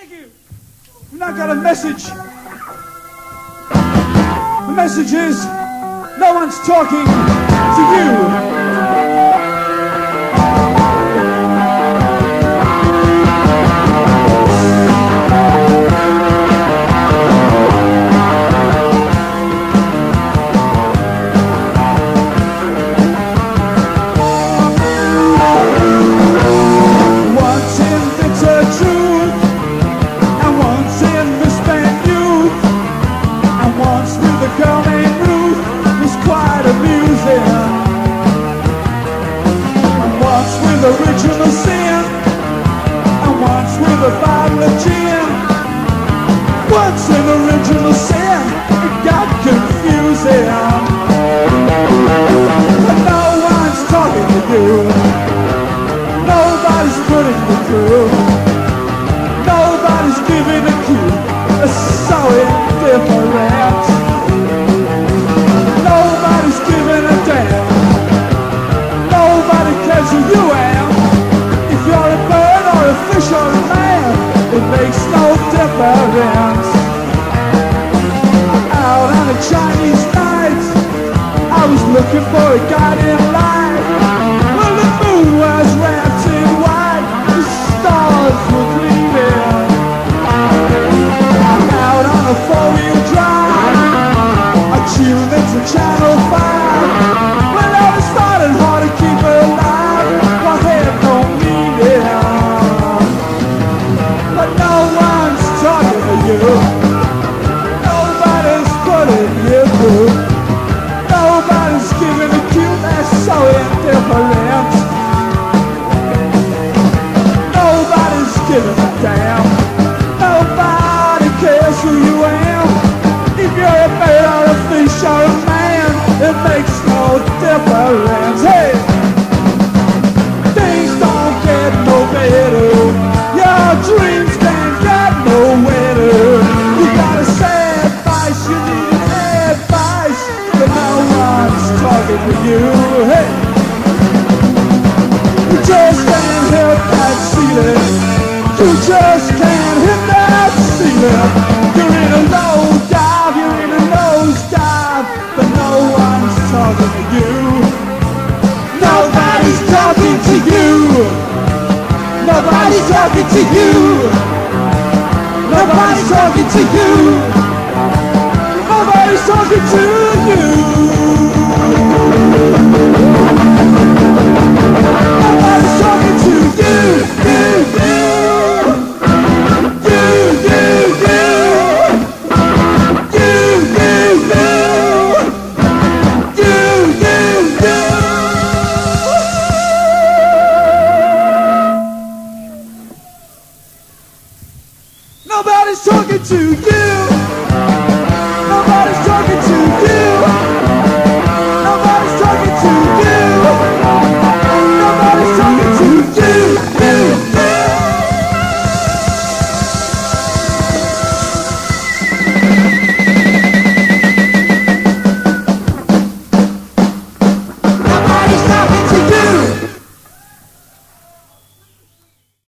Thank you. We've now got a message. The message is, no one's talking to you. Original sin, and once with a bottle of gin. Once an original sin, it got confusing. But no one's talking to you. Nobody's putting you through. Nobody's giving a cue. It's so indifferent. Nobody's giving a damn. Nobody cares who you are. If you're a bird or a fish or a man, it makes no difference. Out on a Chinese night, I was looking for a guiding light. Well, the moon was wrapped in white, the stars were gleaming. I'm out on a four-wheel drive, I tuned into Channel 5. Well, I was starting hard to keep it alive. My head don't mean it, but no one's talking to you. Nobody's putting you through. Nobody's giving a cue. That's so indifferent. Nobody's giving a damn. Nobody cares who you am. If you're a bird or a fish or a man, it makes no difference. Hey, things don't get no better. Your dreams can't get no wetter. You gotta say advice, you need advice, but no one's talking to you. Hey, you just can't hit that ceiling. You just can't hit that ceiling. You're in a low dive, you're in a nosedive, but no one's talking to you. Nobody's talking to you. Nobody's talking to you. Nobody's talking to you. Nobody's talking to you. Nobody's talking to you. Nobody's talking to you.